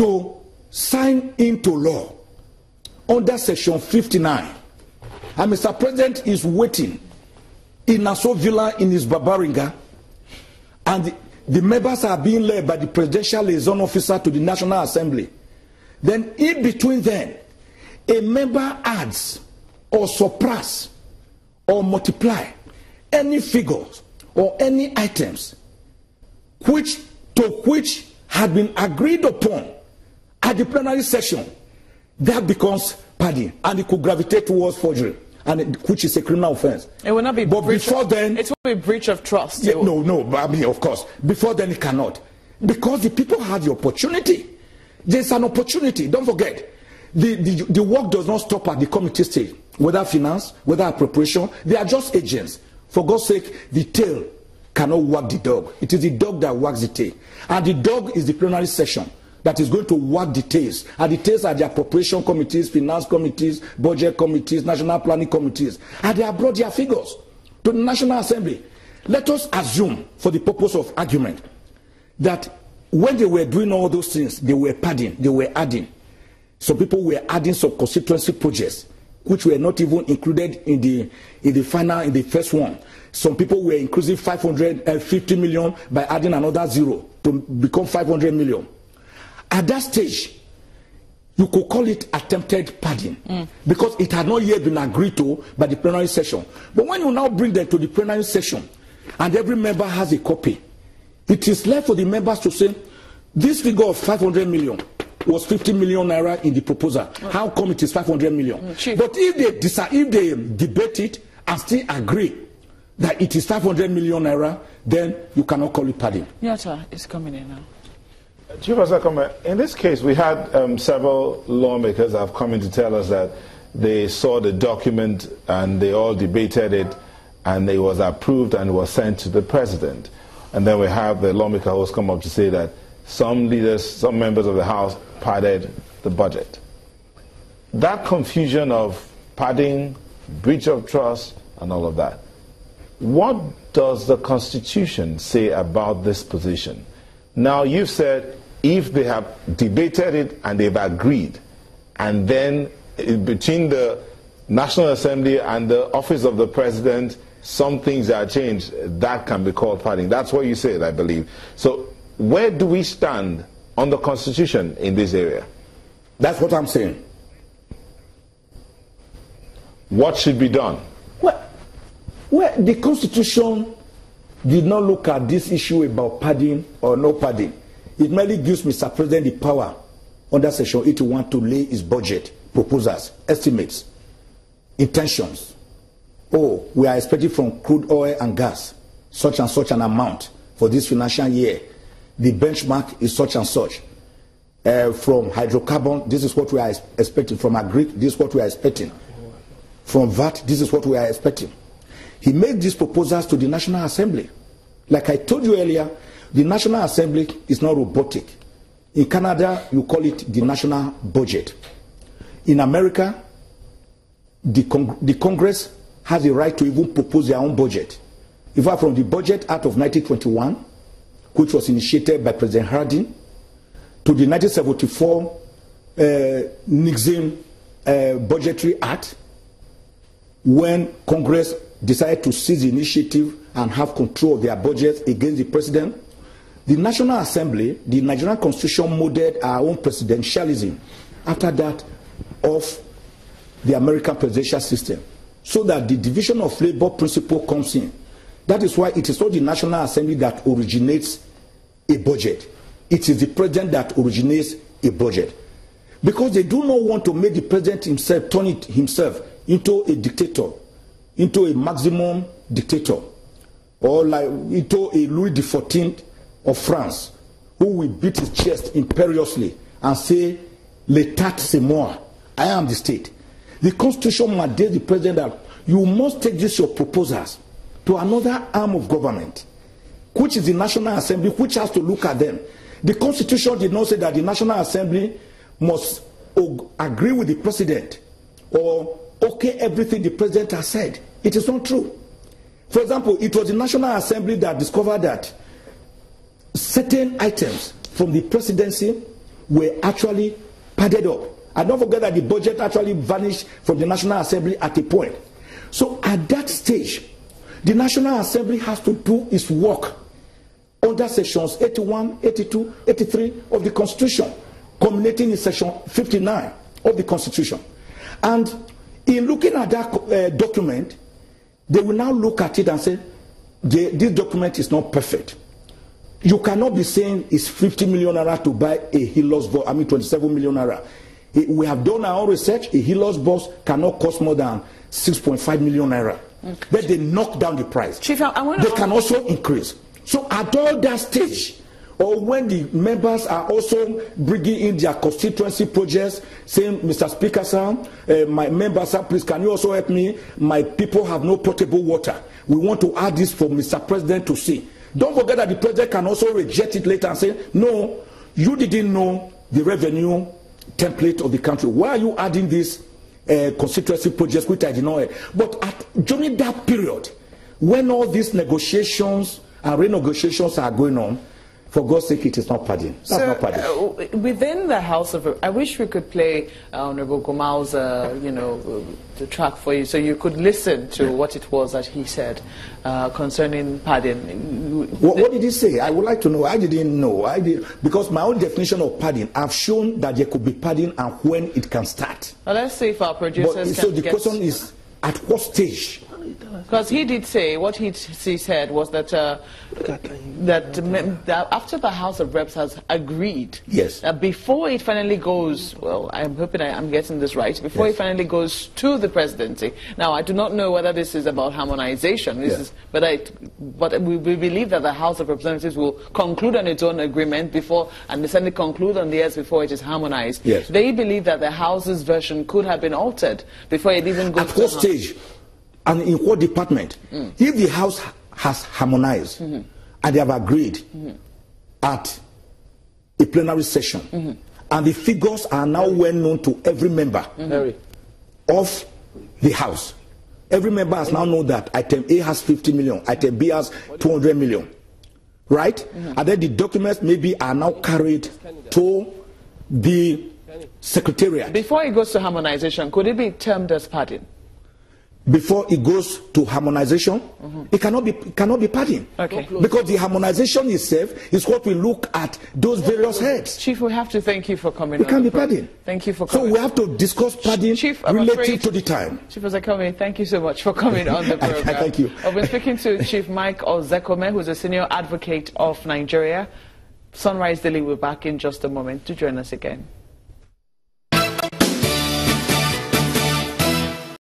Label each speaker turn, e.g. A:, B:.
A: to sign into law under Section 59. And Mr. President is waiting in Nassau Villa in his Babaringa, and the members are being led by the Presidential Liaison Officer to the National Assembly. Then in between then, a member adds or suppress or multiply any figures or any items which had been agreed upon at the plenary session. That becomes padding, and it could gravitate towards forgery, and which is a criminal offense.
B: It will not be.
A: But before then,
B: it will be breach of trust.
A: Yeah, no. But I mean, of course, before then it cannot, because the people had the opportunity. There's an opportunity. Don't forget, the work does not stop at the committee stage. Whether finance, whether appropriation, they are just agents. For God's sake, the tail cannot wag the dog. It is the dog that wags the tail, and the dog is the plenary session that is going to wag the tails. And the tails are the appropriation committees, finance committees, budget committees, national planning committees. And they have brought their figures to the National Assembly. Let us assume, for the purpose of argument, that when they were doing all those things, they were padding, they were adding. Some people were adding some constituency projects, which were not even included in the first one. Some people were increasing 550 million by adding another zero to become 500 million. At that stage, you could call it attempted padding, because it had not yet been agreed to by the plenary session. But when you now bring them to the plenary session, and every member has a copy, it is left for the members to say, this figure of 500 million was 50 million naira in the proposal. How come it is 500 million? But if they debate it and still agree that it is 500 million naira, then you cannot call it padding.
B: Nyata is coming in now.
C: Chief Asakoma, in this case, we had several lawmakers have come in to tell us that they saw the document and they all debated it, and it was approved and was sent to the president. And then we have the lawmaker who has come up to say that some leaders, some members of the House padded the budget. That confusion of padding, breach of trust, and all of that, what does the Constitution say about this position? Now, you've said if they have debated it and they've agreed, and then between the National Assembly and the office of the president, some things are changed, that can be called padding. That's what you said, I believe. So where do we stand on the Constitution in this area?
A: That's what I'm saying.
C: What should be done?
A: Well, the Constitution did not look at this issue about padding or no padding. It merely gives Mr. President the power under Section 81 to lay his budget, proposals, estimates, intentions. Oh, we are expecting from crude oil and gas such and such an amount for this financial year. The benchmark is such and such. From hydrocarbon, this is what we are expecting. From agri, this is what we are expecting. From VAT, this is what we are expecting. He made these proposals to the National Assembly. Like I told you earlier, the National Assembly is not robotic. In Canada, you call it the national budget. In America, the Congress has the right to even propose their own budget. In fact, from the Budget Act of 1921, which was initiated by President Harding, to the 1974 Nixon Budgetary Act, when Congress decided to seize the initiative and have control of their budgets against the president, the National Assembly, the Nigerian Constitution, modeled our own presidentialism after that of the American presidential system, so that the division of labor principle comes in. That is why it is not the National Assembly that originates a budget. It is the president that originates a budget. Because they do not want to make the president himself turn it himself into a dictator, into a maximum dictator, or like into a Louis XIV of France, who will beat his chest imperiously and say, "L'État c'est moi, I am the state." The Constitution mandates the president that you must take these your proposals to another arm of government, which is the National Assembly, which has to look at them. The Constitution did not say that the National Assembly must agree with the president or okay everything the president has said. It is not true. For example, it was the National Assembly that discovered that certain items from the presidency were actually padded up. And don't forget that the budget actually vanished from the National Assembly at a point. So at that stage, the National Assembly has to do its work under sections 81, 82, 83 of the Constitution, culminating in section 59 of the Constitution. And in looking at that document, they will now look at it and say, this document is not perfect. You cannot be saying it's 50 million naira to buy a Hilux bus, 27 million naira. We have done our own research. A Hilux bus cannot cost more than 6.5 million naira. Okay. But they knock down the price.
B: Chief,
A: they can also increase. So at all that stage, or when the members are also bringing in their constituency projects, saying, Mr. Speaker, sir, my members, sir, please, can you also help me? My people have no potable water. We want to add this for Mr. President to see. Don't forget that the president can also reject it later and say, no, you didn't know the revenue template of the country. Why are you adding this constituency projects which I did not have? But during that period, when all these negotiations and renegotiations are going on, for God's sake, it is not padding. That's not padding.
B: Within the House of, I wish we could play Honorable Gomal's, the track for you, so you could listen to what it was that he said concerning padding.
A: What did he say? I would like to know. I didn't know. Because my own definition of padding, I've shown that there could be padding and when it can start.
B: Well, let's see if our producers
A: So the question is, at what stage?
B: Because he did say, what he said was that after the House of Reps has agreed,
A: yes,
B: before it finally goes, well, I'm hoping I'm getting this right, before it finally goes to the presidency. Now, I do not know whether this is about harmonization, but we believe that the House of Representatives will conclude on its own agreement before, and certainly conclude on theirs before it is harmonized.
A: Yes.
B: They believe that the House's version could have been altered before it even goes
A: to what stage? And in what department? If the House has harmonized and they have agreed at a plenary session and the figures are now well known to every member of the House, every member has now known that item A has 50 million, item B has 200 million, right? And then the documents maybe are now carried to the Secretariat.
B: Before it goes to harmonization, could it be termed as padding?
A: Before it goes to harmonization, it cannot be padding.
B: Okay.
A: Because the harmonization itself is what we look at those various heads.
B: Chief, we have to thank you for coming.
A: It can't be padding.
B: Thank you for coming.
A: So we have to discuss padding relative to the time.
B: Chief Ozekome, thank you so much for coming on the program.
A: Thank you.
B: I've been speaking to Chief Mike Ozekome, who's a senior advocate of Nigeria. Sunrise Daily will be back in just a moment. Do join us again.